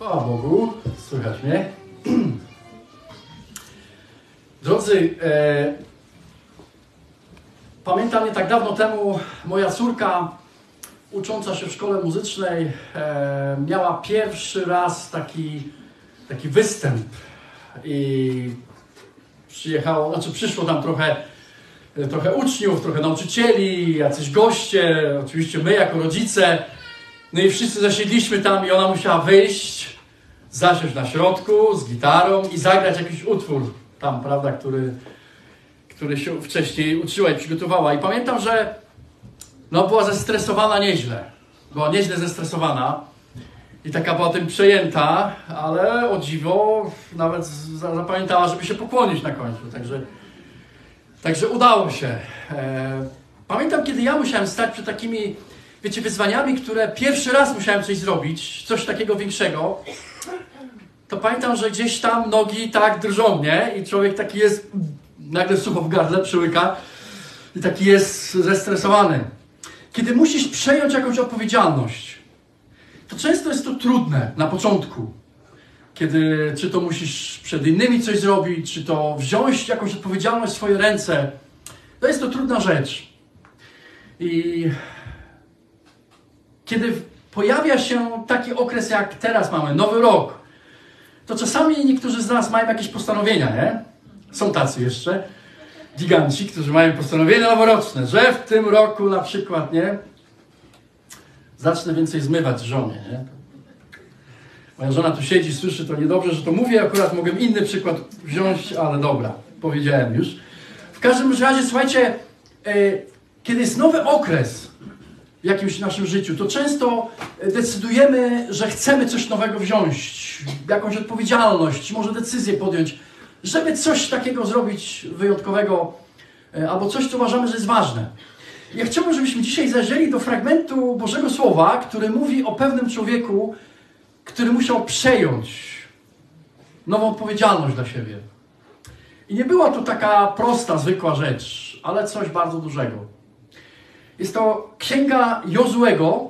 Chwała Bogu, słychać mnie. Drodzy, pamiętam nie tak dawno temu moja córka, ucząca się w szkole muzycznej, miała pierwszy raz taki występ i przyszło tam trochę uczniów, trochę nauczycieli, jacyś goście, oczywiście my jako rodzice. No i wszyscy zasiedliśmy tam i ona musiała wyjść, zasiąść na środku z gitarą i zagrać jakiś utwór tam, prawda, który się wcześniej uczyła i przygotowała. I pamiętam, że była zestresowana nieźle. Była nieźle zestresowana i taka była tym przejęta, ale o dziwo nawet zapamiętała, żeby się pokłonić na końcu. Także udało się. Pamiętam, kiedy ja musiałem stać przed takimi, wiecie, wyzwaniami, które pierwszy raz musiałem coś zrobić, coś takiego większego, to pamiętam, że gdzieś tam nogi tak drżą, nie? I człowiek taki jest, nagle sucho w gardle przyłyka i taki jest zestresowany. Kiedy musisz przejąć jakąś odpowiedzialność, to często jest to trudne na początku. Czy to musisz przed innymi coś zrobić, czy to wziąć jakąś odpowiedzialność w swoje ręce, to jest to trudna rzecz. I kiedy pojawia się taki okres, jak teraz mamy, Nowy Rok, to czasami niektórzy z nas mają jakieś postanowienia, nie? Są tacy jeszcze giganci, którzy mają postanowienia noworoczne, że w tym roku na przykład, nie? Zacznę więcej zmywać żonie, nie? Moja żona tu siedzi, słyszy to niedobrze, że to mówię, akurat mogłem inny przykład wziąć, ale dobra, powiedziałem już. W każdym razie, słuchajcie, kiedy jest nowy okres w jakimś naszym życiu, to często decydujemy, że chcemy coś nowego wziąć, jakąś odpowiedzialność, może decyzję podjąć, żeby coś takiego zrobić wyjątkowego, albo coś, co uważamy, że jest ważne. Ja chciałbym, żebyśmy dzisiaj zajrzeli do fragmentu Bożego Słowa, który mówi o pewnym człowieku, który musiał przejąć nową odpowiedzialność dla siebie. I nie była to taka prosta, zwykła rzecz, ale coś bardzo dużego. Jest to Księga Jozuego,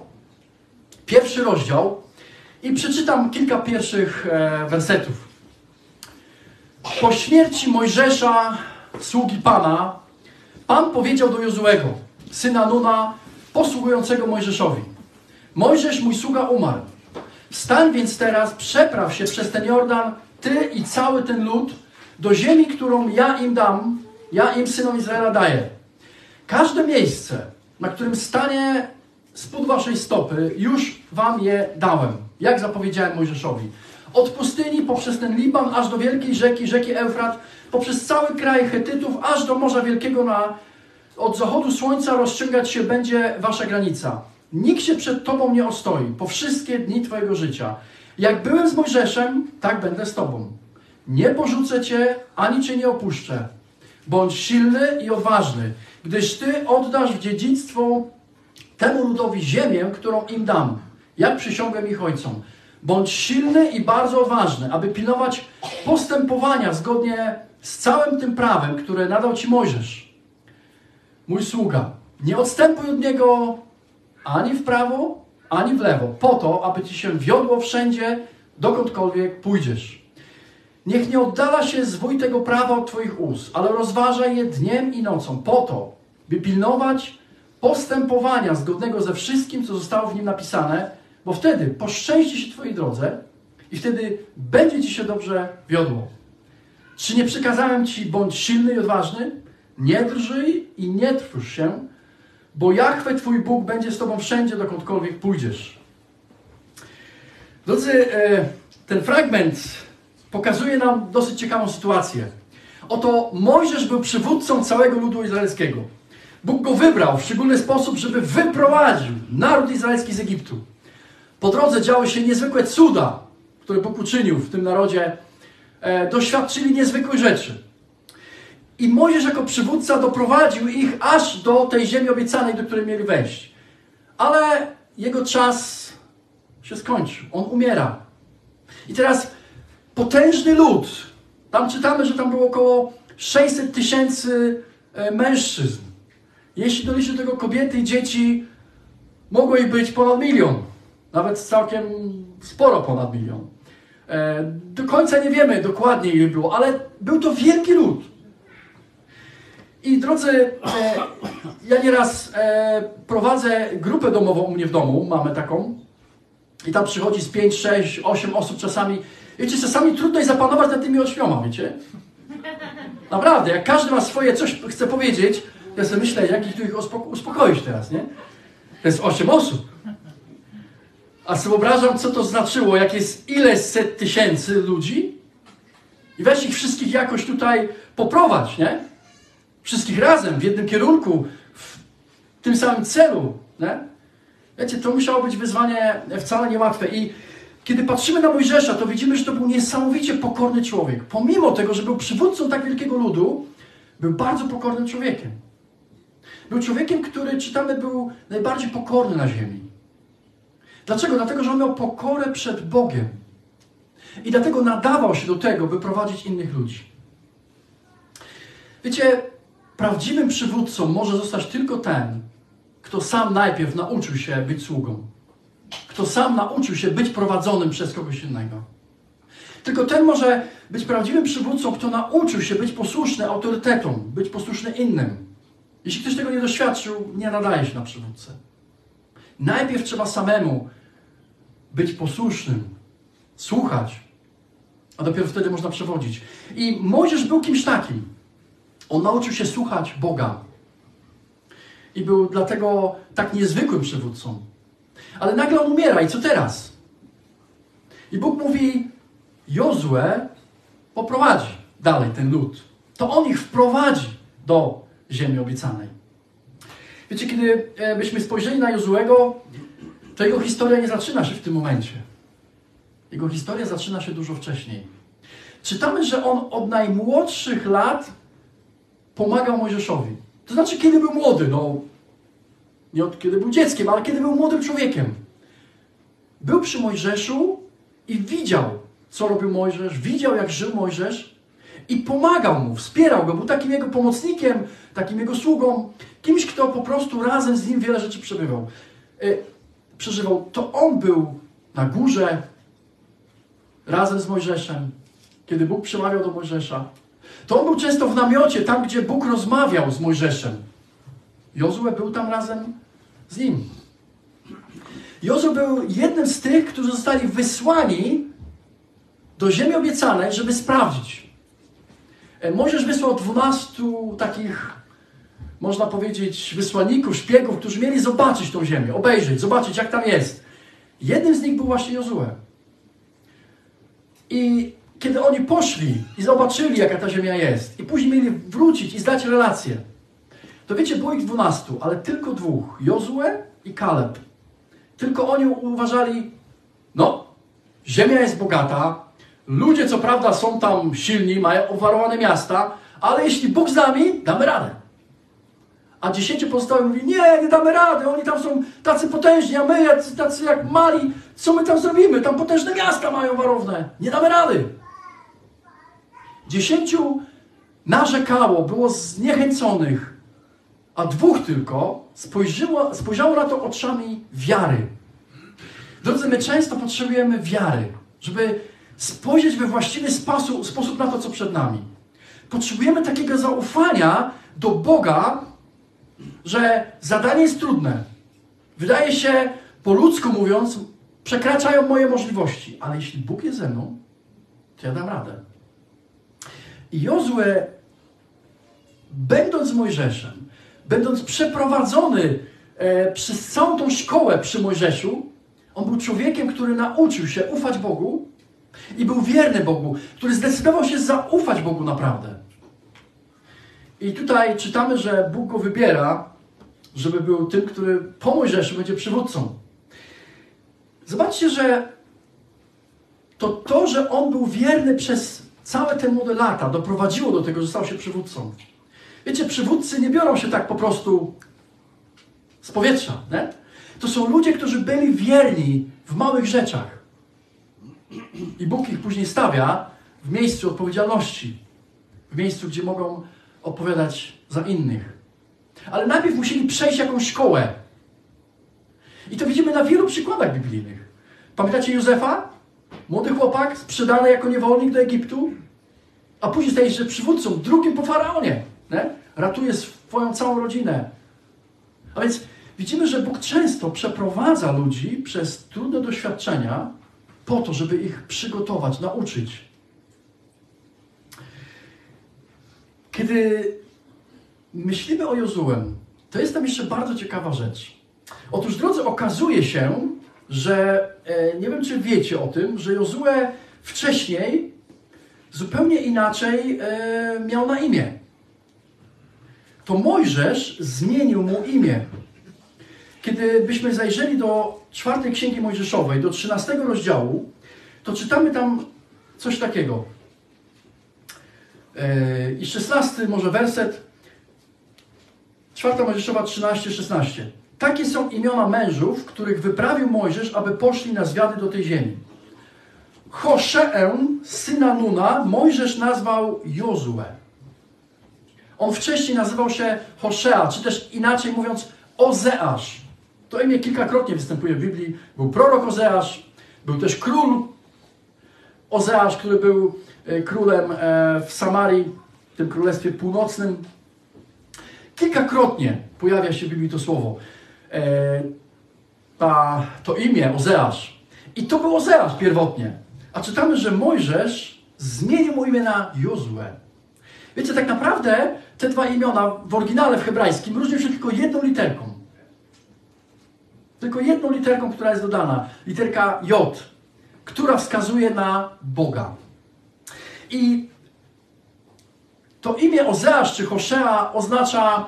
1 rozdział i przeczytam kilka pierwszych wersetów. Po śmierci Mojżesza, sługi Pana, Pan powiedział do Jozuego, syna Nuna, posługującego Mojżeszowi. Mojżesz, mój sługa, umarł. Wstań więc teraz, przepraw się przez ten Jordan, ty i cały ten lud, do ziemi, którą ja im dam, ja im, synom Izraela, daję. Każde miejsce, na którym stanie spód waszej stopy, już wam je dałem, jak zapowiedziałem Mojżeszowi. Od pustyni poprzez ten Liban, aż do wielkiej rzeki Eufrat, poprzez cały kraj Chetytów, aż do Morza Wielkiego, od zachodu słońca rozciągać się będzie wasza granica. Nikt się przed tobą nie ostoi, po wszystkie dni twojego życia. Jak byłem z Mojżeszem, tak będę z tobą. Nie porzucę cię, ani cię nie opuszczę. Bądź silny i odważny, gdyż ty oddasz w dziedzictwo temu ludowi ziemię, którą im dam, jak przysiągłem ich ojcom. Bądź silny i bardzo odważny, aby pilnować postępowania zgodnie z całym tym prawem, które nadał ci Mojżesz, mój sługa. Nie odstępuj od niego ani w prawo, ani w lewo, po to, aby ci się wiodło wszędzie, dokądkolwiek pójdziesz. Niech nie oddala się zwój tego prawa od twoich ust, ale rozważaj je dniem i nocą, po to, by pilnować postępowania zgodnego ze wszystkim, co zostało w nim napisane, bo wtedy poszczęści się twojej drodze i wtedy będzie ci się dobrze wiodło. Czy nie przykazałem ci, bądź silny i odważny? Nie drżyj i nie trwóż się, bo Jahwe twój Bóg będzie z tobą wszędzie, dokądkolwiek pójdziesz. Drodzy, ten fragment pokazuje nam dosyć ciekawą sytuację. Oto Mojżesz był przywódcą całego ludu izraelskiego. Bóg go wybrał w szczególny sposób, żeby wyprowadził naród izraelski z Egiptu. Po drodze działy się niezwykłe cuda, które Bóg uczynił w tym narodzie. Doświadczyli niezwykłych rzeczy. I Mojżesz jako przywódca doprowadził ich aż do tej ziemi obiecanej, do której mieli wejść. Ale jego czas się skończył. On umiera. I teraz potężny lud. Tam czytamy, że tam było około 600 000 mężczyzn. Jeśli doliczy do tego kobiety i dzieci, mogło ich być ponad 1 000 000. Nawet całkiem sporo ponad 1 000 000. Do końca nie wiemy dokładnie, ile było, ale był to wielki lud. I drodzy, ja nieraz prowadzę grupę domową u mnie w domu, mamy taką. I tam przychodzi z 5, 6, 8 osób czasami. Wiecie, czasami trudno jest zapanować nad tymi 8, wiecie? Naprawdę, jak każdy ma swoje, coś chce powiedzieć, ja sobie myślę, jak ich tu uspokoić teraz, nie? To jest 8 osób. A sobie wyobrażam, co to znaczyło, jak jest ileś set tysięcy ludzi i weź ich wszystkich jakoś tutaj poprowadź, nie? Wszystkich razem, w jednym kierunku, w tym samym celu, nie? Wiecie, to musiało być wyzwanie wcale niełatwe. I kiedy patrzymy na Mojżesza, to widzimy, że to był niesamowicie pokorny człowiek. Pomimo tego, że był przywódcą tak wielkiego ludu, był bardzo pokornym człowiekiem. Był człowiekiem, który, czytamy, był najbardziej pokorny na ziemi. Dlaczego? Dlatego, że on miał pokorę przed Bogiem. I dlatego nadawał się do tego, by prowadzić innych ludzi. Wiecie, prawdziwym przywódcą może zostać tylko ten, kto sam najpierw nauczył się być sługą. Kto sam nauczył się być prowadzonym przez kogoś innego. Tylko ten może być prawdziwym przywódcą, kto nauczył się być posłuszny autorytetom, być posłuszny innym. Jeśli ktoś tego nie doświadczył, nie nadaje się na przywódcę. Najpierw trzeba samemu być posłusznym, słuchać, a dopiero wtedy można przewodzić. I Mojżesz był kimś takim. On nauczył się słuchać Boga. I był dlatego tak niezwykłym przywódcą. Ale nagle on umiera i co teraz? I Bóg mówi, Jozue poprowadzi dalej ten lud. To on ich wprowadzi do ziemi obiecanej. Wiecie, kiedy byśmy spojrzeli na Jozuego, to jego historia nie zaczyna się w tym momencie. Jego historia zaczyna się dużo wcześniej. Czytamy, że on od najmłodszych lat pomagał Mojżeszowi. To znaczy, kiedy był młody, nie od kiedy był dzieckiem, ale kiedy był młodym człowiekiem. Był przy Mojżeszu i widział, co robił Mojżesz, widział, jak żył Mojżesz i pomagał mu, wspierał go, był takim jego pomocnikiem, takim jego sługą, kimś, kto po prostu razem z nim wiele rzeczy przeżywał. To on był na górze razem z Mojżeszem, kiedy Bóg przemawiał do Mojżesza. To on był często w namiocie, tam gdzie Bóg rozmawiał z Mojżeszem. Jozue był tam razem z nim. Jozue był jednym z tych, którzy zostali wysłani do ziemi obiecanej, żeby sprawdzić. Mojżesz wysłał 12 takich, można powiedzieć, wysłanników, szpiegów, którzy mieli zobaczyć tą ziemię, obejrzeć, zobaczyć, jak tam jest. Jednym z nich był właśnie Jozue. I kiedy oni poszli i zobaczyli, jaka ta ziemia jest, i później mieli wrócić i zdać relację, to wiecie, było ich 12, ale tylko 2. Jozue i Kaleb. Tylko oni uważali, ziemia jest bogata, ludzie co prawda są tam silni, mają obwarowane miasta, ale jeśli Bóg z nami, damy radę. A 10 pozostałych mówi, nie damy rady, oni tam są tacy potężni, a my tacy jak mali, co my tam zrobimy? Tam potężne miasta mają warowne, nie damy rady. 10 narzekało, było zniechęconych, a 2 tylko spojrzało na to oczami wiary. Drodzy, my często potrzebujemy wiary, żeby spojrzeć we właściwy sposób na to, co przed nami. Potrzebujemy takiego zaufania do Boga, że zadanie jest trudne. Wydaje się, po ludzku mówiąc, przekraczają moje możliwości. Ale jeśli Bóg jest ze mną, to ja dam radę. I Jozue, będąc z Mojżeszem, będąc przeprowadzony przez całą tą szkołę przy Mojżeszu, on był człowiekiem, który nauczył się ufać Bogu i był wierny Bogu, który zdecydował się zaufać Bogu naprawdę. I tutaj czytamy, że Bóg go wybiera, żeby był tym, który po Mojżeszu będzie przywódcą. Zobaczcie, że to, że on był wierny przez całe te młode lata, doprowadziło do tego, że stał się przywódcą. Wiecie, przywódcy nie biorą się tak po prostu z powietrza, nie? To są ludzie, którzy byli wierni w małych rzeczach. I Bóg ich później stawia w miejscu odpowiedzialności. W miejscu, gdzie mogą odpowiadać za innych. Ale najpierw musieli przejść jakąś szkołę. I to widzimy na wielu przykładach biblijnych. Pamiętacie Józefa? Młody chłopak sprzedany jako niewolnik do Egiptu, a później staje się przywódcą, drugim po faraonie. Nie? Ratuje swoją całą rodzinę. A więc widzimy, że Bóg często przeprowadza ludzi przez trudne doświadczenia po to, żeby ich przygotować, nauczyć. Kiedy myślimy o Jozułem, to jest tam jeszcze bardzo ciekawa rzecz. Otóż, drodzy, okazuje się, że nie wiem, czy wiecie o tym, że Jozue wcześniej zupełnie inaczej miał na imię. To Mojżesz zmienił mu imię. Kiedy byśmy zajrzeli do 4 Księgi Mojżeszowej, do 13 rozdziału, to czytamy tam coś takiego. I 16 może werset, 4 Mojżeszowa 13-16. Takie są imiona mężów, których wyprawił Mojżesz, aby poszli na zwiady do tej ziemi. Hoszeę, syna Nuna, Mojżesz nazwał Jozue. On wcześniej nazywał się Hoszea, czy też inaczej mówiąc Ozeasz. To imię kilkakrotnie występuje w Biblii. Był prorok Ozeasz, był też król Ozeasz, który był królem w Samarii, w tym królestwie północnym. Kilkakrotnie pojawia się w Biblii to słowo. To imię Ozeasz. I to był Ozeasz pierwotnie. A czytamy, że Mojżesz zmienił mu imię na Jozue. Wiecie, tak naprawdę te dwa imiona w oryginale w hebrajskim różnią się tylko jedną literką. Tylko jedną literką, która jest dodana. Literka J, która wskazuje na Boga. I to imię Ozeasz czy Hoszea oznacza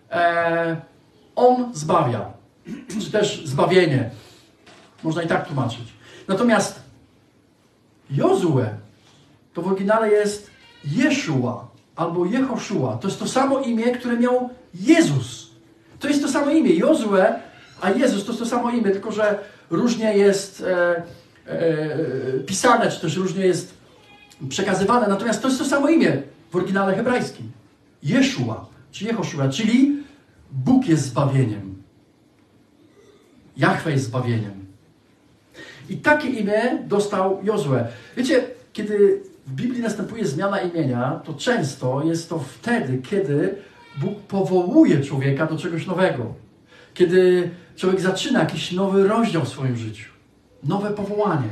on zbawia. Czy też zbawienie. Można i tak tłumaczyć. Natomiast Jozue to w oryginale jest Jeszua albo Jehoszua. To jest to samo imię, które miał Jezus. To jest to samo imię. Jozue, a Jezus to jest to samo imię, tylko że różnie jest pisane, czy też różnie jest przekazywane. Natomiast to jest to samo imię w oryginale hebrajskim. Jeszua, czy Jehoszua, czyli Bóg jest zbawieniem. Jahwe jest zbawieniem. I takie imię dostał Jozue. Wiecie, kiedy w Biblii następuje zmiana imienia, to często jest to wtedy, kiedy Bóg powołuje człowieka do czegoś nowego. Kiedy człowiek zaczyna jakiś nowy rozdział w swoim życiu. Nowe powołanie.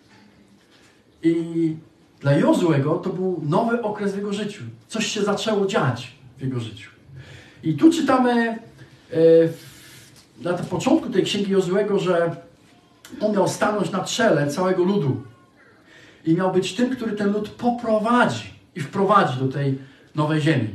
I dla Jozuego to był nowy okres w jego życiu. Coś się zaczęło dziać w jego życiu. I tu czytamy na początku tej księgi Jozuego, że on miał stanąć na czele całego ludu. I miał być tym, który ten lud poprowadzi i wprowadzi do tej nowej ziemi.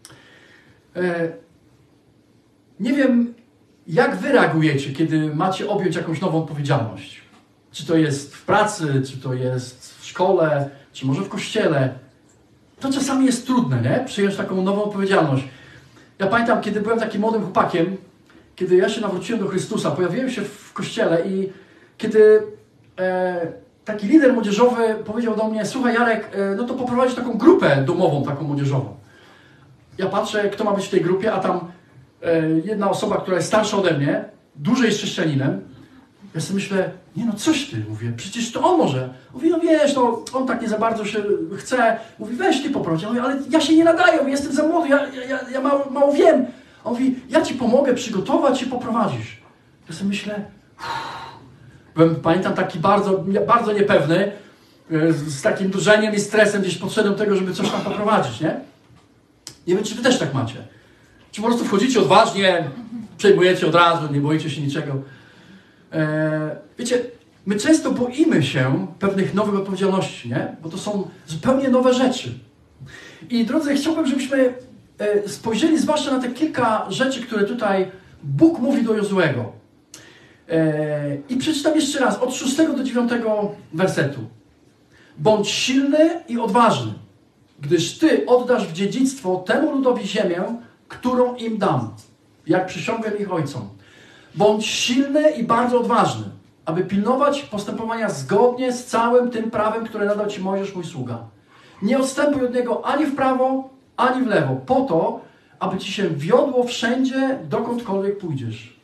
Nie wiem, jak wy reagujecie, kiedy macie objąć jakąś nową odpowiedzialność. Czy to jest w pracy, czy to jest w szkole, czy może w kościele. To czasami jest trudne, nie? Przyjąć taką nową odpowiedzialność. Ja pamiętam, kiedy byłem takim młodym chłopakiem, kiedy ja się nawróciłem do Chrystusa, pojawiłem się w kościele i kiedy taki lider młodzieżowy powiedział do mnie: słuchaj Jarek, no to poprowadź taką grupę domową, taką młodzieżową. Ja patrzę, kto ma być w tej grupie, a tam jedna osoba, która jest starsza ode mnie, dłużej jest chrześcijaninem. Ja sobie myślę, nie no coś ty, mówię, przecież to on może. Mówi, no wiesz, no on tak nie za bardzo się chce. Mówi, weź ty poprowadź. Ja mówię, ale ja się nie nadaję, jestem za młody, ja mało wiem. On mówi, ja ci pomogę przygotować i poprowadzisz. Ja sobie myślę, pamiętam taki bardzo niepewny, z takim drżeniem i stresem gdzieś podszedłem tego, żeby coś tam poprowadzić, nie? Nie wiem, czy wy też tak macie. Czy po prostu wchodzicie odważnie, przejmujecie od razu, nie boicie się niczego. Wiecie, my często boimy się pewnych nowych odpowiedzialności, nie? Bo to są zupełnie nowe rzeczy. I drodzy, chciałbym, żebyśmy spojrzeli zwłaszcza na te kilka rzeczy, które tutaj Bóg mówi do Jozuego. I przeczytam jeszcze raz, od 6 do 9 wersetu. Bądź silny i odważny, gdyż Ty oddasz w dziedzictwo temu ludowi ziemię, którą im dam, jak przysiągłem ich ojcom. Bądź silny i bardzo odważny, aby pilnować postępowania zgodnie z całym tym prawem, które nadał Ci Mojżesz, mój sługa. Nie odstępuj od niego ani w prawo, ani w lewo, po to, aby Ci się wiodło wszędzie, dokądkolwiek pójdziesz.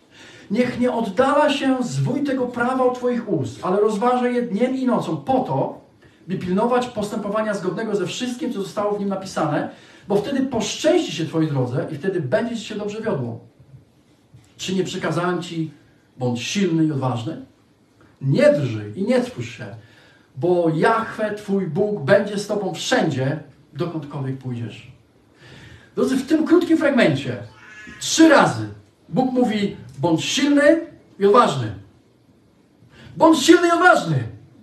Niech nie oddala się zwój tego prawa od twoich ust, ale rozważaj je dniem i nocą po to, by pilnować postępowania zgodnego ze wszystkim, co zostało w nim napisane, bo wtedy poszczęści się twojej drodze i wtedy będzie ci się dobrze wiodło. Czy nie przekazałem ci, bądź silny i odważny? Nie drżyj i nie trwóż się, bo Jahwe, twój Bóg, będzie z tobą wszędzie, dokądkolwiek pójdziesz. Drodzy, w tym krótkim fragmencie 3 razy Bóg mówi, bądź silny i odważny. Bądź silny i odważny.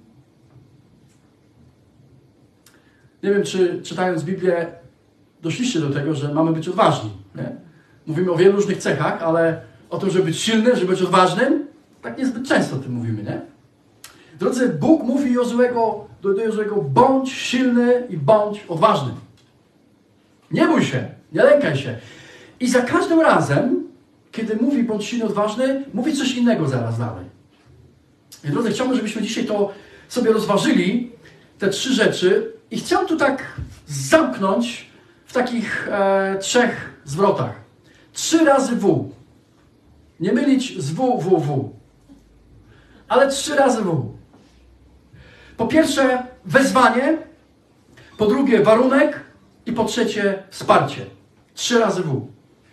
Nie wiem, czy czytając Biblię doszliście do tego, że mamy być odważni. Nie? Mówimy o wielu różnych cechach, ale o tym, żeby być silnym, żeby być odważnym, tak niezbyt często o tym mówimy, nie? Drodzy, Bóg mówi do Jozuego, bądź silny i bądź odważny. Nie bój się, nie lękaj się. I za każdym razem, kiedy mówi bądź silny, odważny, mówi coś innego zaraz dalej. I drodzy, chciałbym, żebyśmy dzisiaj to sobie rozważyli, te 3 rzeczy, i chciałem tu tak zamknąć w takich 3 zwrotach. 3 razy W. Nie mylić z W, ale 3 razy W. Po pierwsze wezwanie, po drugie warunek i po trzecie wsparcie. 3 razy W.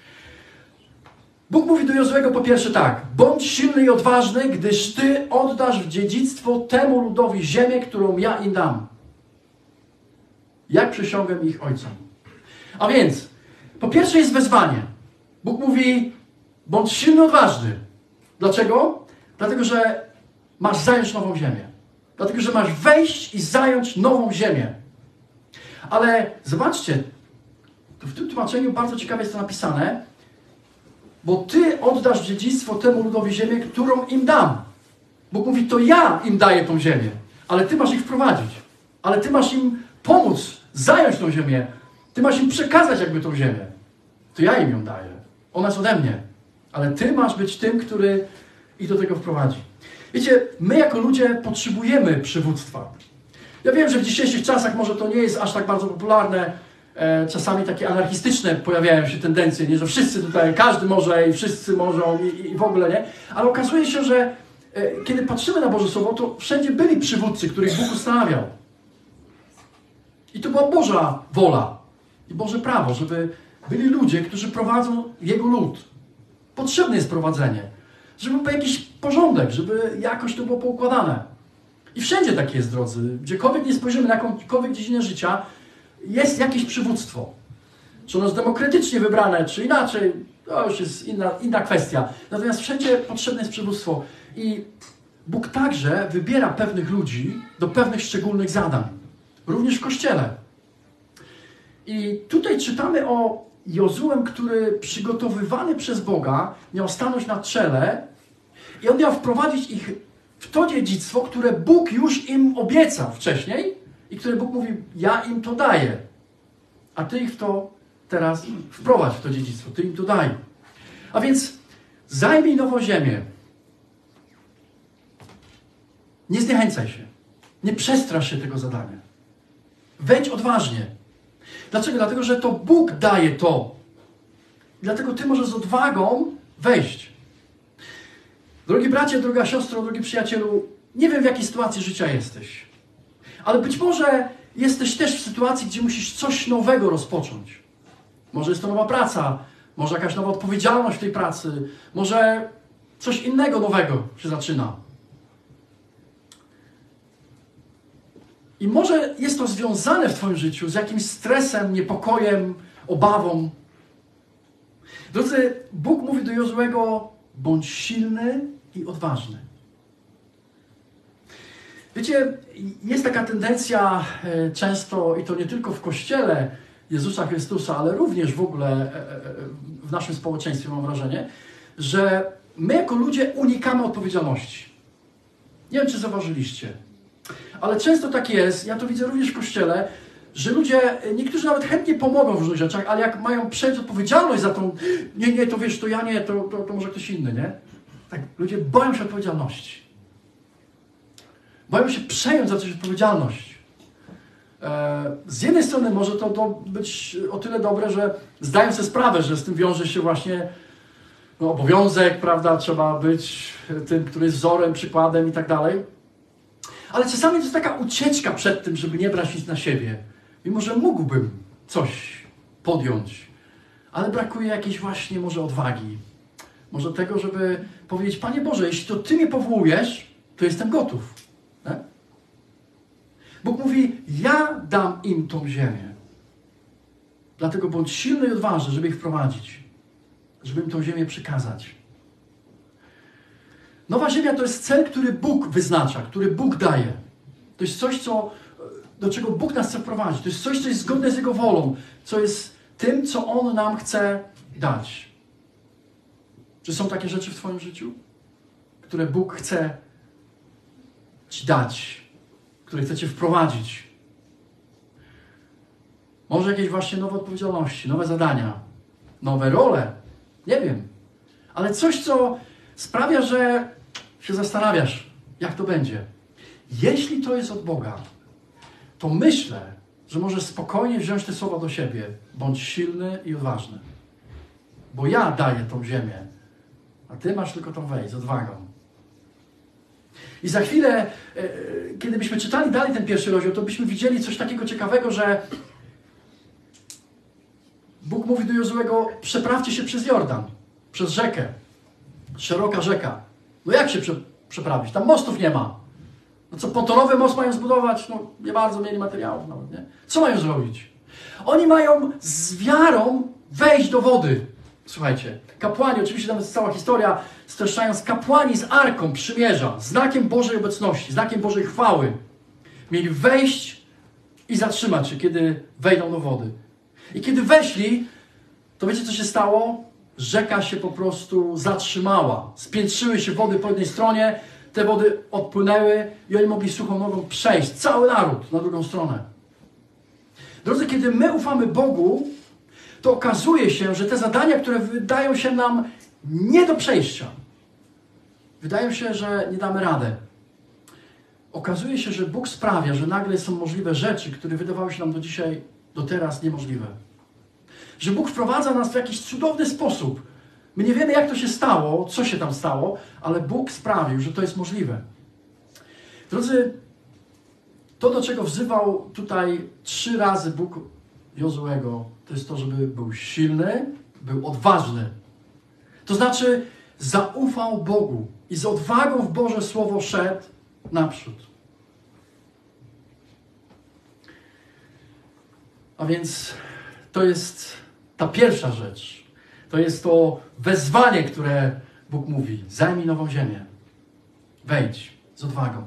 Bóg mówi do Jozuego po pierwsze tak. Bądź silny i odważny, gdyż ty oddasz w dziedzictwo temu ludowi ziemię, którą ja im dam. Jak przysiągłem ich ojcom. A więc, po pierwsze jest wezwanie. Bóg mówi, bądź silny, odważny. Dlaczego? Dlatego, że masz zająć nową ziemię. Dlatego, że masz wejść i zająć nową ziemię. Ale zobaczcie, w tym tłumaczeniu bardzo ciekawie jest to napisane, bo ty oddasz w dziedzictwo temu ludowi ziemię, którą im dam. Bóg mówi, to ja im daję tą ziemię, ale ty masz ich wprowadzić. Ale ty masz im pomóc zająć tą ziemię. Ty masz im przekazać jakby tą ziemię. To ja im ją daję. Ona jest ode mnie. Ale ty masz być tym, który ich do tego wprowadzi. Wiecie, my jako ludzie potrzebujemy przywództwa. Ja wiem, że w dzisiejszych czasach może to nie jest aż tak bardzo popularne. Czasami takie anarchistyczne pojawiają się tendencje, nie, że wszyscy tutaj, każdy może i wszyscy możą i w ogóle, nie? Ale okazuje się, że kiedy patrzymy na Boże Słowo, to wszędzie byli przywódcy, których Bóg ustanawiał. I to była Boża wola i Boże prawo, żeby byli ludzie, którzy prowadzą Jego lud. Potrzebne jest prowadzenie, żeby był jakiś porządek, żeby jakoś to było poukładane. I wszędzie tak jest, drodzy. Gdziekolwiek nie spojrzymy na jakąkolwiek dziedzinę życia, jest jakieś przywództwo. Czy ono jest demokratycznie wybrane, czy inaczej, to już jest inna kwestia. Natomiast wszędzie potrzebne jest przywództwo. I Bóg także wybiera pewnych ludzi do pewnych szczególnych zadań. Również w Kościele. I tutaj czytamy o Jozułem, który przygotowywany przez Boga miał stanąć na czele i on miał wprowadzić ich w to dziedzictwo, które Bóg już im obiecał wcześniej i które Bóg mówi, ja im to daję, a ty ich w to teraz wprowadź w to dziedzictwo, ty im to daj. A więc zajmij nową ziemię. Nie zniechęcaj się. Nie przestrasz się tego zadania. Wejdź odważnie. Dlaczego? Dlatego, że to Bóg daje to. Dlatego ty możesz z odwagą wejść. Drogi bracie, droga siostro, drogi przyjacielu, nie wiem, w jakiej sytuacji życia jesteś. Ale być może jesteś też w sytuacji, gdzie musisz coś nowego rozpocząć. Może jest to nowa praca, może jakaś nowa odpowiedzialność w tej pracy, może coś innego nowego się zaczyna. I może jest to związane w twoim życiu z jakimś stresem, niepokojem, obawą. Drodzy, Bóg mówi do Jozuego, bądź silny i odważny. Wiecie, jest taka tendencja często, i to nie tylko w Kościele Jezusa Chrystusa, ale również w ogóle w naszym społeczeństwie, mam wrażenie, że my jako ludzie unikamy odpowiedzialności. Nie wiem, czy zauważyliście, ale często tak jest, ja to widzę również w Kościele, że ludzie, niektórzy nawet chętnie pomogą w różnych rzeczach, ale jak mają przejąć odpowiedzialność za tą, nie, to wiesz, to ja nie, to może ktoś inny, nie? Tak, ludzie boją się odpowiedzialności. Boją się przejąć za coś odpowiedzialność. Z jednej strony może to być o tyle dobre, że zdają sobie sprawę, że z tym wiąże się właśnie no, obowiązek, prawda, trzeba być tym, który jest wzorem, przykładem i tak dalej. Ale czasami to jest taka ucieczka przed tym, żeby nie brać nic na siebie. Mimo, że mógłbym coś podjąć, ale brakuje jakiejś właśnie może odwagi. Może tego, żeby powiedzieć, Panie Boże, jeśli to Ty mnie powołujesz, to jestem gotów. Nie? Bóg mówi, ja dam im tą ziemię. Dlatego bądź silny i odważny, żeby ich wprowadzić. Żeby im tą ziemię przekazać. Nowa ziemia to jest cel, który Bóg wyznacza, który Bóg daje. To jest coś, do czego Bóg nas chce wprowadzić. To jest coś, co jest zgodne z Jego wolą, co jest tym, co On nam chce dać. Czy są takie rzeczy w Twoim życiu, które Bóg chce Ci dać, które chce Cię wprowadzić? Może jakieś właśnie nowe odpowiedzialności, nowe zadania, nowe role, nie wiem. Ale coś, co sprawia, że się zastanawiasz, jak to będzie. Jeśli to jest od Boga, to myślę, że możesz spokojnie wziąć te słowa do siebie. Bądź silny i odważny. Bo ja daję tą ziemię, a Ty masz tylko tą wejść z odwagą. I za chwilę, kiedy byśmy czytali dalej ten pierwszy rozdział, to byśmy widzieli coś takiego ciekawego, że Bóg mówi do Jozuego, przeprawcie się przez Jordan, przez rzekę. Szeroka rzeka. No jak się przeprawić? Tam mostów nie ma. No co, pontonowy most mają zbudować? No nie bardzo mieli materiałów nawet, nie? Co mają zrobić? Oni mają z wiarą wejść do wody. Słuchajcie, kapłani, oczywiście tam jest cała historia, streszczając, kapłani z Arką Przymierza, znakiem Bożej obecności, znakiem Bożej chwały, mieli wejść i zatrzymać się, kiedy wejdą do wody. I kiedy weszli, to wiecie, co się stało? Rzeka się po prostu zatrzymała. Spiętrzyły się wody po jednej stronie, te wody odpłynęły i oni mogli suchą nogą przejść, cały naród, na drugą stronę. Drodzy, kiedy my ufamy Bogu, to okazuje się, że te zadania, które wydają się nam nie do przejścia, wydają się, że nie damy radę. Okazuje się, że Bóg sprawia, że nagle są możliwe rzeczy, które wydawały się nam do teraz niemożliwe. Że Bóg wprowadza nas w jakiś cudowny sposób. My nie wiemy, jak to się stało, co się tam stało, ale Bóg sprawił, że to jest możliwe. Drodzy, to, do czego wzywał tutaj 3 razy Bóg Jozuego, to jest to, żeby był silny, był odważny. To znaczy, zaufał Bogu i z odwagą w Boże Słowo szedł naprzód. A więc to jest ta pierwsza rzecz. To jest to wezwanie, które Bóg mówi. Zajmij nową ziemię. Wejdź z odwagą.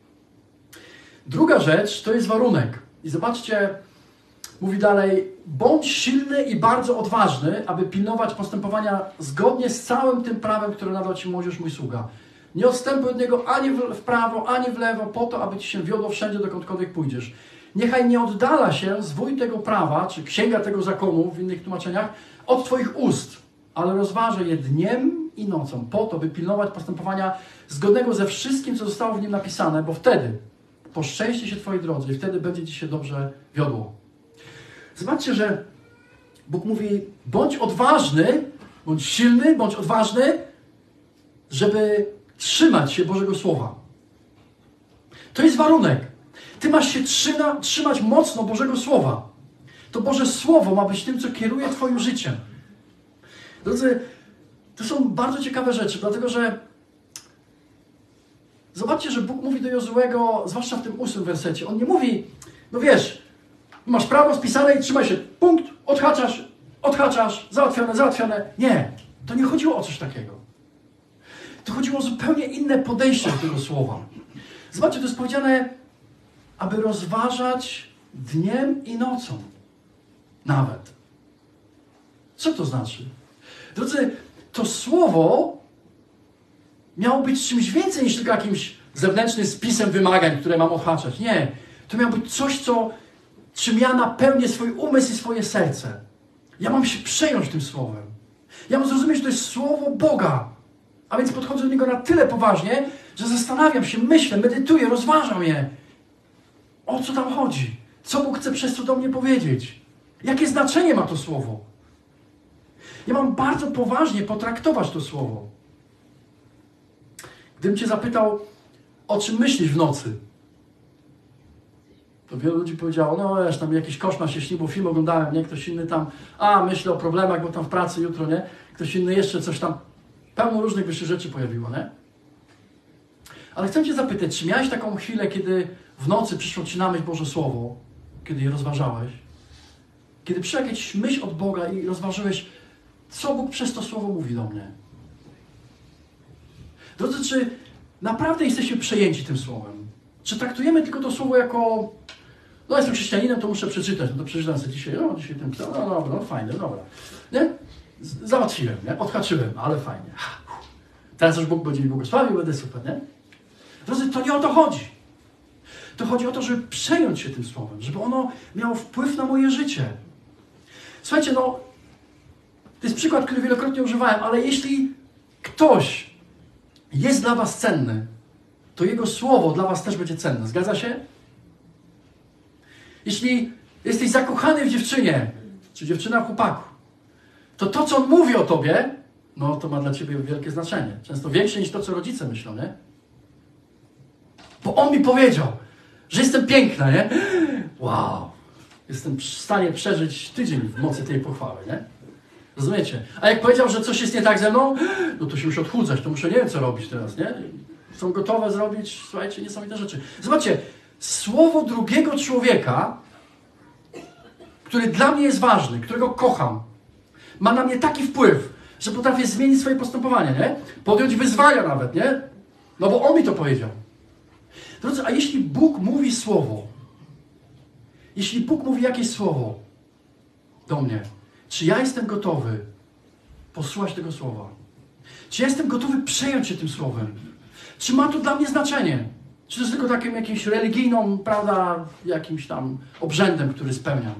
Druga rzecz to jest warunek. I zobaczcie, mówi dalej, bądź silny i bardzo odważny, aby pilnować postępowania zgodnie z całym tym prawem, które nadał Ci Mojżesz, mój sługa. Nie odstępuj od niego ani w prawo, ani w lewo, po to, aby Ci się wiodło wszędzie, dokądkolwiek pójdziesz. Niechaj nie oddala się zwój tego prawa, czy księga tego zakonu, w innych tłumaczeniach, od Twoich ust, ale rozważaj je dniem i nocą, po to, by pilnować postępowania zgodnego ze wszystkim, co zostało w nim napisane, bo wtedy poszczęści się Twojej drodze i wtedy będzie Ci się dobrze wiodło. Zobaczcie, że Bóg mówi, bądź odważny, bądź silny, bądź odważny, żeby trzymać się Bożego Słowa. To jest warunek. Ty masz się trzymać mocno Bożego Słowa. To Boże Słowo ma być tym, co kieruje Twoim życiem. Drodzy, to są bardzo ciekawe rzeczy, dlatego że zobaczcie, że Bóg mówi do Jozuego, zwłaszcza w tym 8 wersecie, On nie mówi, no wiesz, masz prawo spisane i trzymaj się, punkt, odhaczasz, załatwione. Nie, to nie chodziło o coś takiego. To chodziło o zupełnie inne podejście do tego słowa. Zobaczcie, to jest powiedziane, aby rozważać dniem i nocą. Nawet. Co to znaczy? Drodzy, to słowo miało być czymś więcej niż tylko jakimś zewnętrznym spisem wymagań, które mam odhaczać. Nie. To miało być coś, czym ja napełnię swój umysł i swoje serce. Ja mam się przejąć tym słowem. Ja mam zrozumieć, że to jest słowo Boga. A więc podchodzę do niego na tyle poważnie, że zastanawiam się, myślę, medytuję, rozważam je. O co tam chodzi? Co Bóg chce przez to do mnie powiedzieć? Jakie znaczenie ma to słowo? Ja mam bardzo poważnie potraktować to słowo. Gdybym cię zapytał, o czym myślisz w nocy, to wielu ludzi powiedziało, no wiesz, tam jakiś koszmar się śni, bo film oglądałem, nie? Ktoś inny tam, myślę o problemach, bo tam w pracy jutro, nie? Ktoś inny jeszcze coś tam, pełno różnych wyższych rzeczy pojawiło, nie? Ale chcę cię zapytać, czy miałeś taką chwilę, kiedy w nocy przyszło ci na myśl Boże Słowo, kiedy je rozważałeś? Kiedy przyszła jakaś myśl od Boga i rozważyłeś, co Bóg przez to Słowo mówi do mnie? Drodzy, czy naprawdę jesteśmy przejęci tym Słowem? Czy traktujemy tylko to Słowo jako, no jestem chrześcijaninem, to muszę przeczytać, no to przeczytam sobie dzisiaj, dzisiaj ten psa, no dobra, no fajne, dobra. Nie? Załatwiłem, nie? Odhaczyłem, ale fajnie. Teraz już Bóg będzie mi błogosławił, będę super, nie? Drodzy, to nie o to chodzi. To chodzi o to, żeby przejąć się tym Słowem, żeby ono miało wpływ na moje życie. Słuchajcie, no, to jest przykład, który wielokrotnie używałem, ale jeśli ktoś jest dla was cenny, to jego Słowo dla was też będzie cenne. Zgadza się? Jeśli jesteś zakochany w dziewczynie, czy dziewczyna w chłopaku, to co on mówi o tobie, no to ma dla ciebie wielkie znaczenie. Często większe niż to, co rodzice myślą, nie? Bo on mi powiedział, że jestem piękna, nie? Wow! Jestem w stanie przeżyć tydzień w mocy tej pochwały, nie? Rozumiecie? A jak powiedział, że coś jest nie tak ze mną, no to się muszę odchudzać, to muszę nie wiem, co robić teraz, nie? Są gotowe zrobić, słuchajcie, niesamowite rzeczy. Zobaczcie, słowo drugiego człowieka, który dla mnie jest ważny, którego kocham, ma na mnie taki wpływ, że potrafię zmienić swoje postępowanie, nie? Podjąć wyzwania nawet, nie? No bo on mi to powiedział. Drodzy, a jeśli Bóg mówi słowo, jeśli Bóg mówi jakieś słowo do mnie, czy ja jestem gotowy posłuchać tego słowa? Czy ja jestem gotowy przejąć się tym słowem? Czy ma to dla mnie znaczenie? Czy to jest tylko takim jakimś religijną, prawda, jakimś tam obrzędem, który spełniam?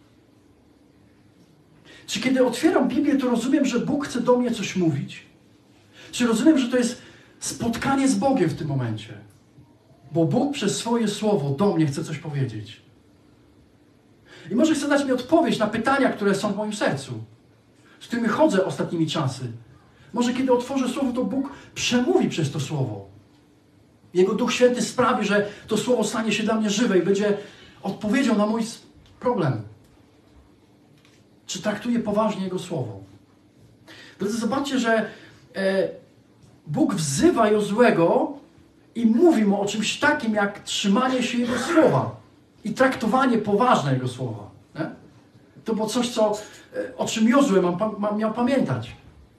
Czy kiedy otwieram Biblię, to rozumiem, że Bóg chce do mnie coś mówić? Czy rozumiem, że to jest spotkanie z Bogiem w tym momencie? Bo Bóg przez swoje słowo do mnie chce coś powiedzieć. I może chce dać mi odpowiedź na pytania, które są w moim sercu, z którymi chodzę ostatnimi czasy. Może kiedy otworzę słowo, to Bóg przemówi przez to słowo. Jego Duch Święty sprawi, że to słowo stanie się dla mnie żywe i będzie odpowiedzią na mój problem. Czy traktuję poważnie Jego słowo? Drodzy, zobaczcie, że Bóg wzywa Jozłego i mówi mu o czymś takim, jak trzymanie się Jego słowa i traktowanie poważne Jego słowa. Nie? To było coś, o czym Jozue miał pamiętać.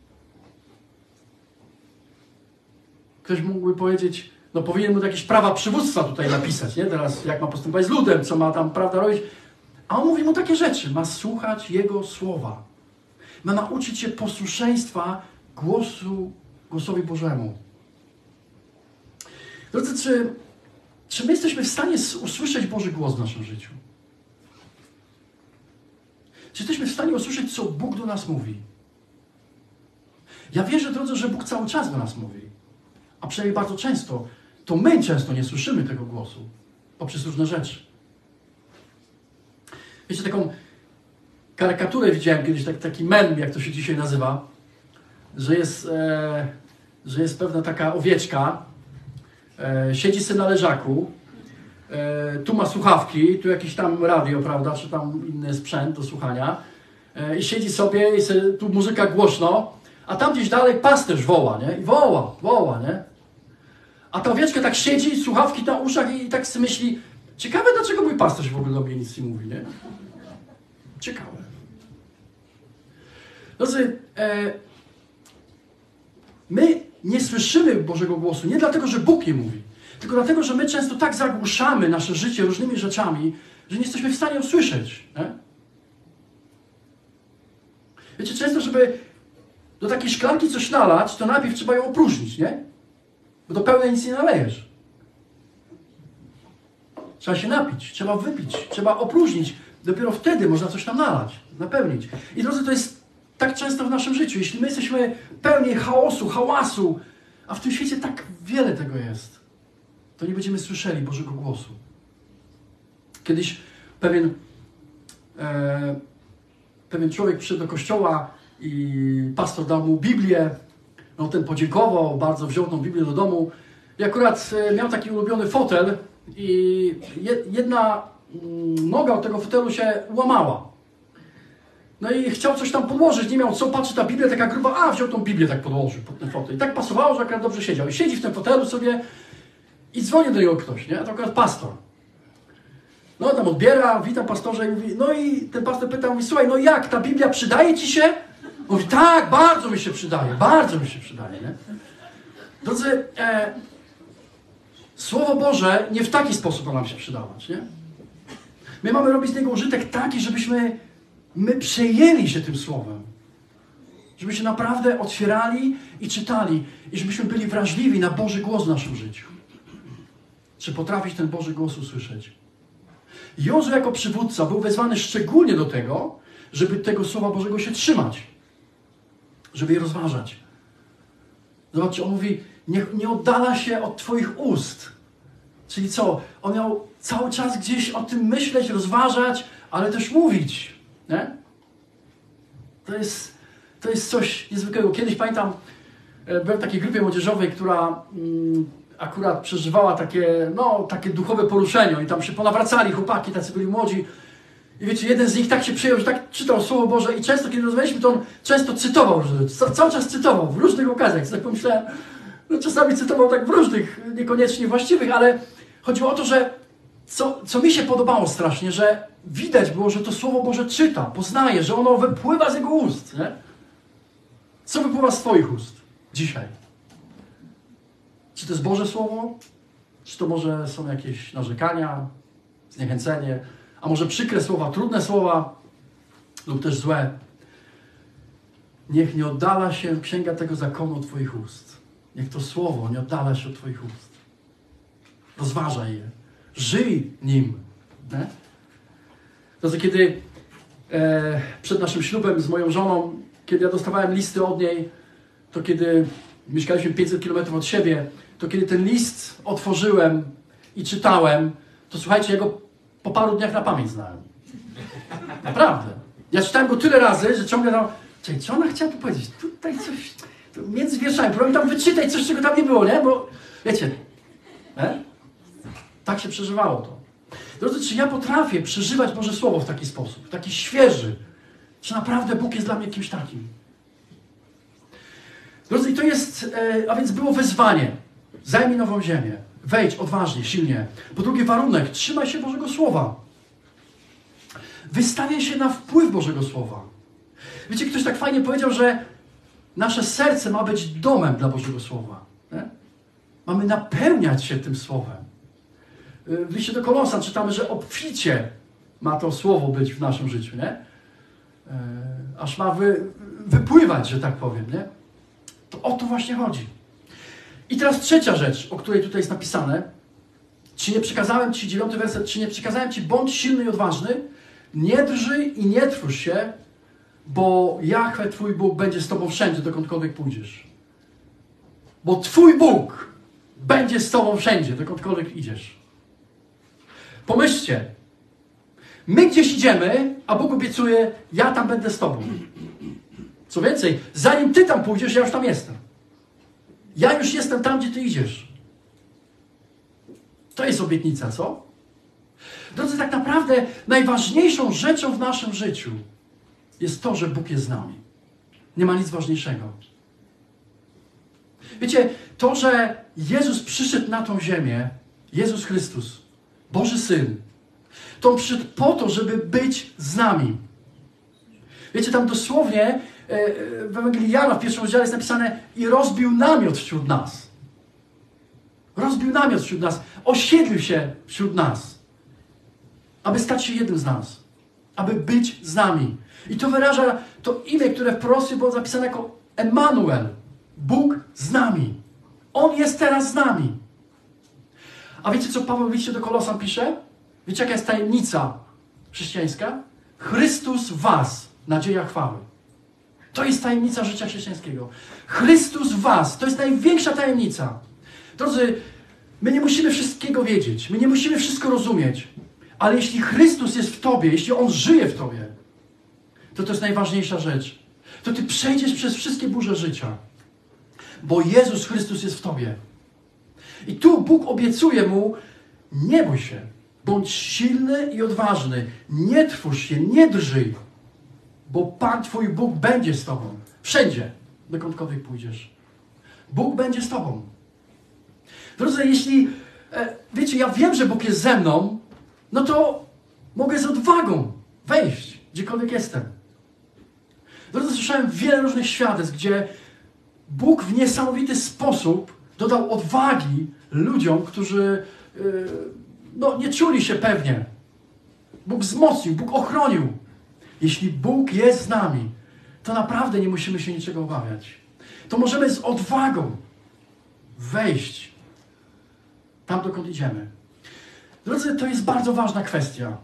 Ktoś mógłby powiedzieć, no powinien mu jakieś prawa przywództwa tutaj napisać, nie? Teraz jak ma postępować z ludem, co ma tam, prawda, robić. A on mówi mu takie rzeczy. Ma słuchać Jego słowa. Ma nauczyć się posłuszeństwa głosowi Bożemu. Drodzy, czy my jesteśmy w stanie usłyszeć Boży głos w naszym życiu? Czy jesteśmy w stanie usłyszeć, co Bóg do nas mówi? Ja wierzę, drodzy, że Bóg cały czas do nas mówi. A przynajmniej bardzo często, to my często nie słyszymy tego głosu poprzez różne rzeczy. Wiecie, taką karykaturę widziałem kiedyś, taki mem, jak to się dzisiaj nazywa, że jest pewna taka owieczka, siedzi sobie na leżaku, tu ma słuchawki, tu jakiś tam radio, prawda, czy tam inny sprzęt do słuchania i siedzi sobie i sobie, tu muzyka głośno, a tam gdzieś dalej pasterz woła, nie? I woła, nie? A ta owieczka tak siedzi, słuchawki na uszach i tak sobie myśli, ciekawe, dlaczego mój pasterz w ogóle do mnie nic nie mówi, nie? Ciekawe. Drodzy, my nie słyszymy Bożego głosu nie dlatego, że Bóg nie mówi, tylko dlatego, że my często tak zagłuszamy nasze życie różnymi rzeczami, że nie jesteśmy w stanie usłyszeć. Nie? Wiecie, często, żeby do takiej szklanki coś nalać, to najpierw trzeba ją opróżnić, nie? Bo do pełnej nic nie nalejesz. Trzeba się napić, trzeba wypić, trzeba opróżnić. Dopiero wtedy można coś tam nalać, napełnić. I drodzy, to jest tak często w naszym życiu. Jeśli my jesteśmy pełni chaosu, hałasu, a w tym świecie tak wiele tego jest, to nie będziemy słyszeli Bożego głosu. Kiedyś pewien człowiek przyszedł do kościoła i pastor dał mu Biblię. No ten podziękował, bardzo wziął tą Biblię do domu i akurat miał taki ulubiony fotel i jedna noga od tego fotelu się łamała. No i chciał coś tam podłożyć, nie miał co, patrzy, ta Biblia taka gruba, wziął tą Biblię, tak podłożył pod ten fotel. I tak pasowało, że akurat dobrze siedział. I siedzi w tym fotelu sobie i dzwoni do niego ktoś, nie? A to akurat pastor. No tam odbiera, witam pastorze i mówi, no i ten pastor pyta, mówi, słuchaj, no jak, ta Biblia przydaje ci się? Mówi, tak, bardzo mi się przydaje, nie? Drodzy, Słowo Boże nie w taki sposób ma nam się przydawać, nie? My mamy robić z niego użytek taki, żebyśmy my przejęli się tym Słowem. Żeby się naprawdę otwierali i czytali i żebyśmy byli wrażliwi na Boży głos w naszym życiu. Czy potrafić ten Boży głos usłyszeć? Jozue jako przywódca był wezwany szczególnie do tego, żeby tego Słowa Bożego się trzymać. Żeby je rozważać. Zobaczcie, on mówi, nie oddala się od Twoich ust. Czyli co? On miał cały czas gdzieś o tym myśleć, rozważać, ale też mówić. Nie? To jest coś niezwykłego. Kiedyś pamiętam, byłem w takiej grupie młodzieżowej, która akurat przeżywała takie duchowe poruszenie. Oni tam się ponawracali, chłopaki, tacy byli młodzi. I wiecie, jeden z nich tak się przyjął, że tak czytał Słowo Boże i często, kiedy rozmawialiśmy, to on często cytował różne rzeczy. Cały czas cytował, w różnych okazjach. Tak pomyślałem, no czasami cytował tak w różnych, niekoniecznie właściwych, ale chodziło o to, że co mi się podobało strasznie, że widać było, że to Słowo Boże czyta, poznaje, że ono wypływa z jego ust. Nie? Co wypływa z Twoich ust dzisiaj? Czy to jest Boże Słowo? Czy to może są jakieś narzekania, zniechęcenie? A może przykre słowa, trudne słowa lub też złe? Niech nie oddala się księga tego zakonu od Twoich ust. Niech to słowo nie oddala się od Twoich ust. Rozważaj je. Żyj nim. Nie? To kiedy przed naszym ślubem z moją żoną, kiedy ja dostawałem listy od niej, to kiedy mieszkaliśmy 500 km od siebie, to kiedy ten list otworzyłem i czytałem, to słuchajcie, ja go po paru dniach na pamięć znałem. Naprawdę. Ja czytałem go tyle razy, że ciągle tam... Co ona chciała tu powiedzieć? Tutaj coś... Między wierszami. Próbuję tam wyczytać coś, czego tam nie było, nie? Bo wiecie... Nie? Tak się przeżywało to. Drodzy, czy ja potrafię przeżywać Boże Słowo w taki sposób? Taki świeży? Czy naprawdę Bóg jest dla mnie kimś takim? Drodzy, i to jest... A więc było wyzwanie. Zajmij nową ziemię. Wejdź odważnie, silnie. Po drugie warunek. Trzymaj się Bożego Słowa. Wystawiaj się na wpływ Bożego Słowa. Wiecie, ktoś tak fajnie powiedział, że nasze serce ma być domem dla Bożego Słowa. Nie? Mamy napełniać się tym Słowem. W liście do Kolosan czytamy, że obficie ma to Słowo być w naszym życiu. Nie? Aż ma wypływać, że tak powiem. Nie? To o to właśnie chodzi. I teraz trzecia rzecz, o której tutaj jest napisane. Czy nie przekazałem Ci, 9 werset, czy nie przekazałem Ci, bądź silny i odważny, nie drżyj i nie trwóż się, bo Jahwe, Twój Bóg, będzie z Tobą wszędzie, dokądkolwiek pójdziesz. Bo Twój Bóg będzie z Tobą wszędzie, dokądkolwiek idziesz. Pomyślcie, my gdzieś idziemy, a Bóg obiecuje, ja tam będę z Tobą. Co więcej, zanim Ty tam pójdziesz, ja już tam jestem. Ja już jestem tam, gdzie Ty idziesz. To jest obietnica, co? Drodzy, tak naprawdę najważniejszą rzeczą w naszym życiu jest to, że Bóg jest z nami. Nie ma nic ważniejszego. Wiecie, to, że Jezus przyszedł na tą ziemię, Jezus Chrystus, Boży Syn, to On przyszedł po to, żeby być z nami. Wiecie, tam dosłownie w Ewangelii Jana w 1 rozdziale jest napisane i rozbił namiot wśród nas. Rozbił namiot wśród nas. Osiedlił się wśród nas. Aby stać się jednym z nas. Aby być z nami. I to wyraża to imię, które w proroctwie było zapisane jako Emanuel. Bóg z nami. On jest teraz z nami. A wiecie, co Paweł w liście do Kolosan pisze? Wiecie, jaka jest tajemnica chrześcijańska? Chrystus w was, nadzieja chwały. To jest tajemnica życia chrześcijańskiego. Chrystus w was. To jest największa tajemnica. Drodzy, my nie musimy wszystkiego wiedzieć. My nie musimy wszystko rozumieć. Ale jeśli Chrystus jest w tobie, jeśli On żyje w tobie, to jest najważniejsza rzecz. to Ty przejdziesz przez wszystkie burze życia. Bo Jezus Chrystus jest w Tobie. I tu Bóg obiecuje mu, nie bój się, bądź silny i odważny. Nie trwóż się, nie drżyj, bo Pan Twój Bóg będzie z Tobą. Wszędzie, dokądkolwiek pójdziesz. Bóg będzie z Tobą. Drodzy, jeśli, wiecie, ja wiem, że Bóg jest ze mną, no to mogę z odwagą wejść, gdziekolwiek jestem. Drodzy, słyszałem wiele różnych świadectw, gdzie Bóg w niesamowity sposób dodał odwagi ludziom, którzy nie czuli się pewnie. Bóg wzmocnił, Bóg ochronił. Jeśli Bóg jest z nami, to naprawdę nie musimy się niczego obawiać. To możemy z odwagą wejść tam, dokąd idziemy. Drodzy, to jest bardzo ważna kwestia.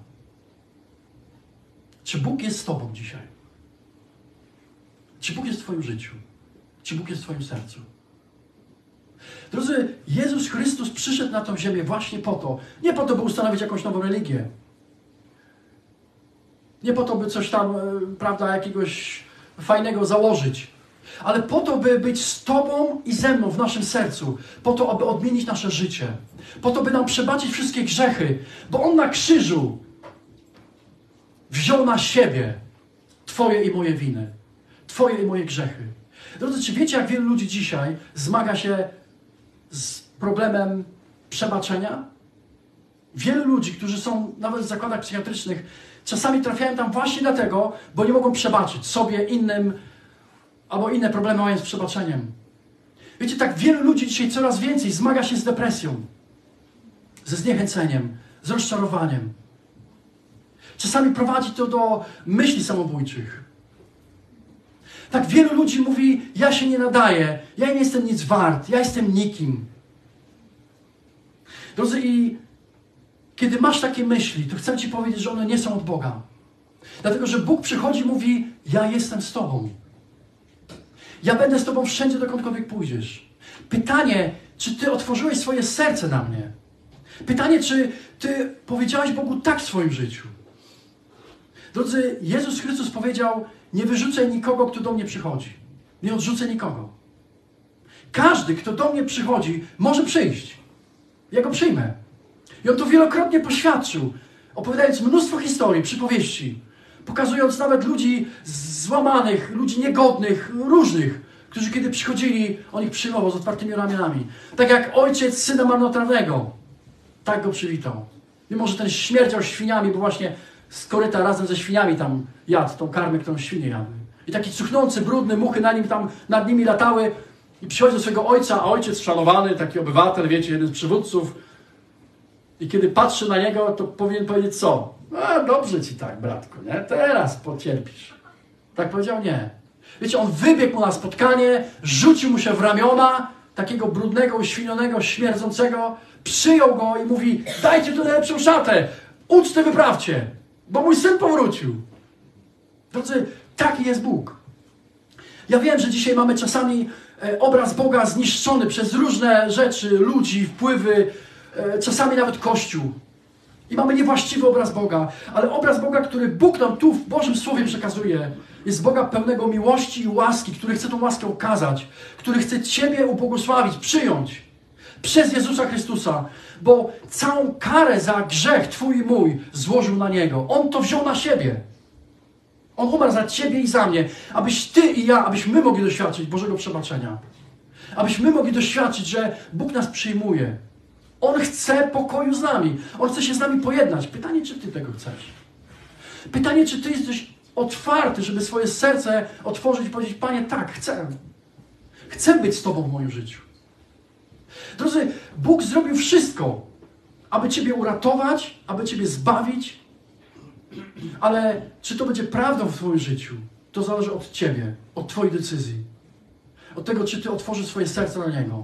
Czy Bóg jest z Tobą dzisiaj? Czy Bóg jest w Twoim życiu? Czy Bóg jest w Twoim sercu? Drodzy, Jezus Chrystus przyszedł na tą ziemię właśnie po to. Nie po to, by ustanowić jakąś nową religię. Nie po to, by coś tam, prawda, jakiegoś fajnego założyć. Ale po to, by być z Tobą i ze mną w naszym sercu. Po to, aby odmienić nasze życie. Po to, by nam przebaczyć wszystkie grzechy. Bo On na krzyżu wziął na siebie Twoje i moje winy. Twoje i moje grzechy. Drodzy, czy wiecie, jak wielu ludzi dzisiaj zmaga się z problemem przebaczenia? Wielu ludzi, którzy są nawet w zakładach psychiatrycznych, czasami trafiają tam właśnie dlatego, bo nie mogą przebaczyć sobie, innym, albo inne problemy mają z przebaczeniem. Wiecie, tak wielu ludzi dzisiaj coraz więcej zmaga się z depresją, ze zniechęceniem, z rozczarowaniem. Czasami prowadzi to do myśli samobójczych. Tak wielu ludzi mówi, ja się nie nadaję, ja nie jestem nic wart, ja jestem nikim. Drodzy, i kiedy masz takie myśli, to chcę Ci powiedzieć, że one nie są od Boga. Dlatego, że Bóg przychodzi i mówi, ja jestem z Tobą. Ja będę z Tobą wszędzie, dokądkolwiek pójdziesz. Pytanie, czy Ty otworzyłeś swoje serce na mnie? Pytanie, czy Ty powiedziałeś Bogu tak w swoim życiu? Drodzy, Jezus Chrystus powiedział, nie wyrzucę nikogo, kto do mnie przychodzi. Nie odrzucę nikogo. Każdy, kto do mnie przychodzi, może przyjść. Ja go przyjmę. I On to wielokrotnie poświadczył, opowiadając mnóstwo historii, przypowieści, pokazując nawet ludzi złamanych, ludzi niegodnych, różnych, którzy kiedy przychodzili, On ich przyjmował z otwartymi ramionami. Tak jak ojciec syna marnotrawnego. Tak go przywitał. Mimo że ten śmierdział świniami, bo właśnie z koryta razem ze świniami tam jadł tą karmę, którą świnie jadły. I taki cuchnący, brudny, muchy na nim tam nad nimi latały. I przychodzi do swojego ojca, a ojciec szanowany, taki obywatel, wiecie, jeden z przywódców. I kiedy patrzy na niego, to powinien powiedzieć co? A dobrze ci tak, bratku, nie? Teraz pocierpisz. Tak powiedział? Nie. Wiecie, on wybiegł mu na spotkanie, rzucił mu się w ramiona, takiego brudnego, uświnionego, śmierdzącego, przyjął go i mówi, dajcie tu najlepszą szatę, ucztę wyprawcie, bo mój syn powrócił. Drodzy, taki jest Bóg. Ja wiem, że dzisiaj mamy czasami obraz Boga zniszczony przez różne rzeczy, ludzi, wpływy, czasami nawet Kościół. I mamy niewłaściwy obraz Boga, ale obraz Boga, który Bóg nam tu w Bożym Słowie przekazuje, jest Boga pełnego miłości i łaski, który chce tą łaskę okazać, który chce Ciebie ubłogosławić, przyjąć przez Jezusa Chrystusa, bo całą karę za grzech Twój i mój złożył na Niego. On to wziął na siebie. On umarł za Ciebie i za mnie, abyś Ty i ja, abyśmy mogli doświadczyć Bożego przebaczenia. Abyśmy mogli doświadczyć, że Bóg nas przyjmuje. On chce pokoju z nami. On chce się z nami pojednać. Pytanie, czy Ty tego chcesz? Pytanie, czy Ty jesteś otwarty, żeby swoje serce otworzyć i powiedzieć, Panie, tak, chcę. Chcę być z Tobą w moim życiu. Drodzy, Bóg zrobił wszystko, aby Ciebie uratować, aby Ciebie zbawić, ale czy to będzie prawdą w Twoim życiu, to zależy od Ciebie, od Twojej decyzji. Od tego, czy Ty otworzysz swoje serce na Niego.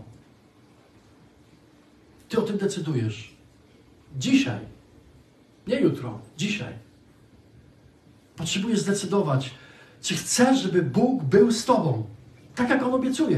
Ty o tym decydujesz. Dzisiaj. Nie jutro. Dzisiaj. Potrzebujesz zdecydować, czy chcesz, żeby Bóg był z Tobą. Tak jak On obiecuje.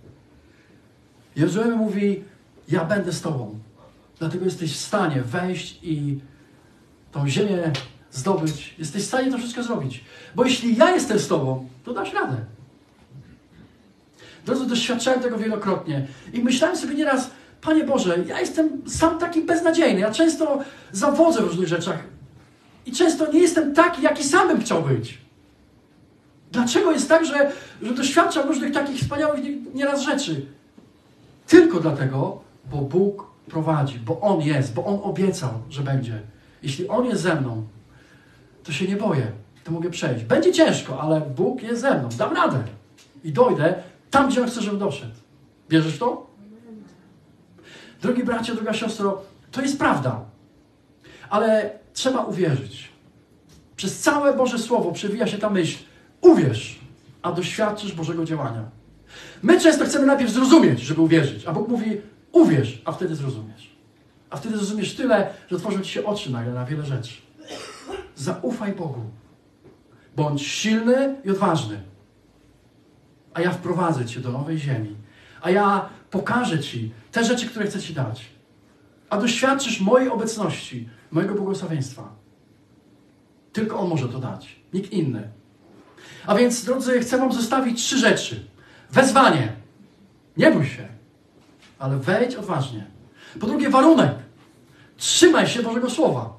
Jozue mówi, ja będę z Tobą. Dlatego jesteś w stanie wejść i tą ziemię zdobyć. Jesteś w stanie to wszystko zrobić. Bo jeśli ja jestem z Tobą, to dasz radę. Drodzy, doświadczałem tego wielokrotnie i myślałem sobie nieraz, Panie Boże, ja jestem sam taki beznadziejny. Ja często zawodzę w różnych rzeczach i często nie jestem taki, jaki sam bym chciał być. Dlaczego jest tak, że doświadczam różnych takich wspaniałych nieraz rzeczy? Tylko dlatego, bo Bóg prowadzi, bo On jest, bo On obiecał, że będzie. Jeśli On jest ze mną, to się nie boję, to mogę przejść. Będzie ciężko, ale Bóg jest ze mną, dam radę i dojdę tam, gdzie On chce, żebym doszedł. Wierzysz w to? Drogi bracie, droga siostro, to jest prawda, ale trzeba uwierzyć. Przez całe Boże Słowo przewija się ta myśl, uwierz, a doświadczysz Bożego działania. My często chcemy najpierw zrozumieć, żeby uwierzyć, a Bóg mówi, uwierz, a wtedy zrozumiesz. A wtedy zrozumiesz tyle, że otworzą ci się oczy nagle na wiele rzeczy. Zaufaj Bogu. Bądź silny i odważny. A ja wprowadzę cię do nowej ziemi. A ja pokażę ci te rzeczy, które chcę ci dać. A doświadczysz mojej obecności, mojego błogosławieństwa. Tylko On może to dać. Nikt inny. A więc, drodzy, chcę wam zostawić 3 rzeczy. Wezwanie. Nie bój się, ale wejdź odważnie. Po drugie, warunek. Trzymaj się Bożego Słowa.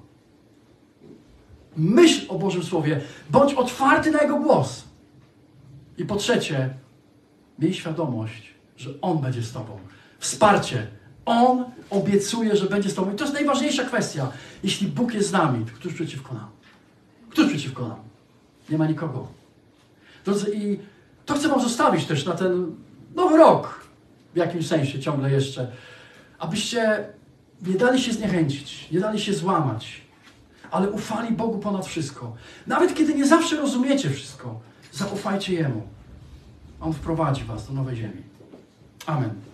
Myśl o Bożym Słowie. Bądź otwarty na Jego głos. I po trzecie, miej świadomość, że On będzie z tobą. Wsparcie. On obiecuje, że będzie z tobą. I to jest najważniejsza kwestia. Jeśli Bóg jest z nami, to któż przeciwko nam? Któż przeciwko nam? Nie ma nikogo. Drodzy, i to chcę wam zostawić też na ten nowy rok. W jakimś sensie ciągle jeszcze. Abyście nie dali się zniechęcić, nie dali się złamać, ale ufali Bogu ponad wszystko. Nawet kiedy nie zawsze rozumiecie wszystko, zaufajcie Jemu. On wprowadzi was do nowej ziemi. Amen.